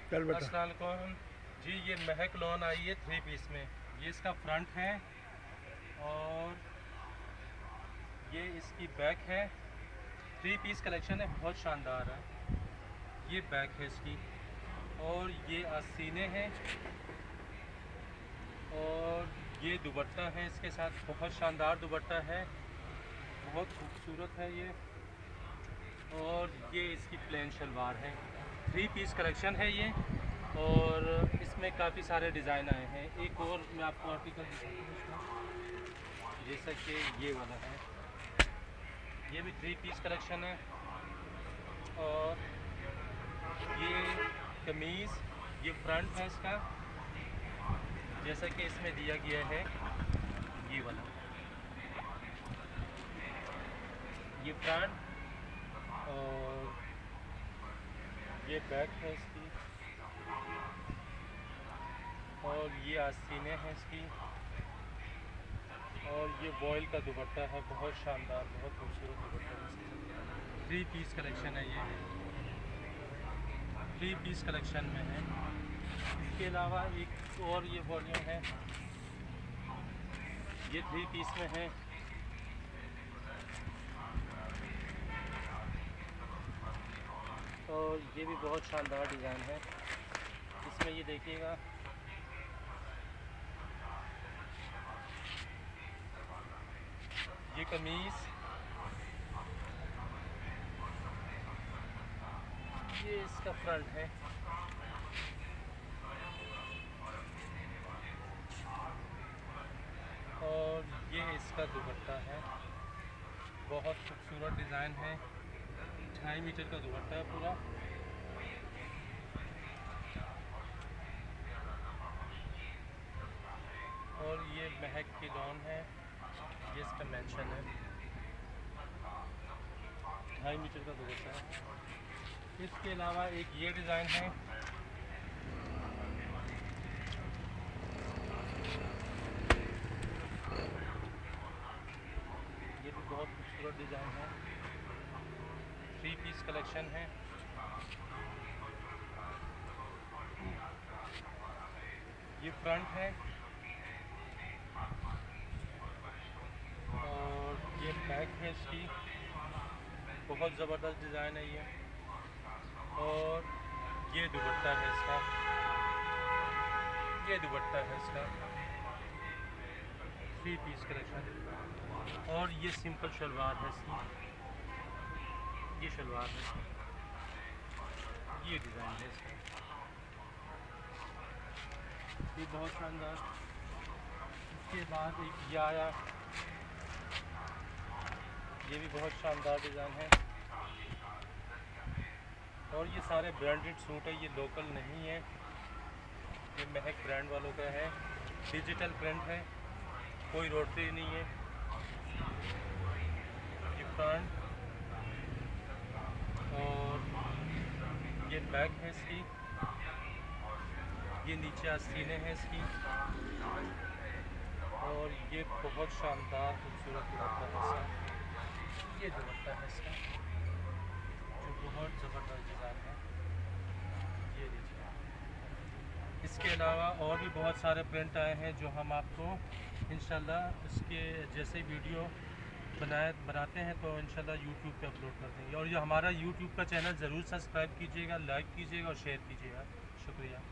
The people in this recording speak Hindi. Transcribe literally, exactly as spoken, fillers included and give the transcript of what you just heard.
अस्सलाम वालेकुम जी। ये महक लॉन आई है थ्री पीस में। ये इसका फ्रंट है और ये इसकी बैक है। थ्री पीस कलेक्शन है, बहुत शानदार है। ये बैक है इसकी और ये आस्तीने हैं और ये दुपट्टा है इसके साथ। बहुत शानदार दुपट्टा है, बहुत खूबसूरत है ये। और ये इसकी प्लेन शलवार है। थ्री पीस कलेक्शन है ये और इसमें काफ़ी सारे डिज़ाइन आए हैं। एक और मैं आपको आर्टिकल दिखाता हूँ, जैसा कि ये वाला है। ये भी थ्री पीस कलेक्शन है और ये कमीज़, ये फ्रंट है इसका, जैसा कि इसमें दिया गया है। ये वाला ये फ्रंट और ये बैक है इसकी और ये आस्तीने हैं इसकी और ये वॉयल का दुपट्टा है। बहुत शानदार, बहुत खूबसूरत दुपट्टा है। थ्री पीस कलेक्शन है, ये थ्री पीस कलेक्शन में है। इसके अलावा एक और ये वॉल्यूम है, ये थ्री पीस में है। और ये भी बहुत शानदार डिज़ाइन है। इसमें ये देखिएगा, ये कमीज़, ये इसका फ्रंट है और ये इसका दुपट्टा है। बहुत खूबसूरत डिज़ाइन है। ढाई मीटर का दुपट्टा है पूरा। और ये महक की लॉन है, ये इसका मेंशन है। ढाई मीटर का दुपट्टा है। इसके अलावा एक ये डिज़ाइन है, ये भी बहुत खूबसूरत डिज़ाइन है। थ्री पीस कलेक्शन है। ये फ्रंट है और ये बैक है इसकी। बहुत ज़बरदस्त डिज़ाइन है ये। और ये दुपट्टा है इसका, ये दुपट्टा है इसका। Three piece collection. और ये सिंपल शलवार है इसकी, ये शलवार है इसकी। ये डिज़ाइन है इसका, ये बहुत शानदार। इसके बाद एक ये आया, ये भी बहुत शानदार डिज़ाइन है। और ये सारे ब्रांडेड सूट है, ये लोकल नहीं है। ये महक ब्रांड वालों का है। डिजिटल प्रिंट है, कोई रोटरी नहीं है। ये फ्रंट और ये बैक है इसकी। ये नीचे आस्तीने हैं इसकी। और ये बहुत शानदार खूबसूरत दुपट्टा है इसका। ये दुपट्टा है इसका जो बहुत ज़बरदस्त डिज़ाइन है। ये देखिए। इसके अलावा और भी बहुत सारे प्रिंट आए हैं जो हम आपको इंशाल्लाह उसके जैसे वीडियो बनाए बनाते हैं तो इंशाल्लाह यूट्यूब पे अपलोड कर देंगे। और ये हमारा यूट्यूब का चैनल ज़रूर सब्सक्राइब कीजिएगा, लाइक कीजिएगा और शेयर कीजिएगा। शुक्रिया।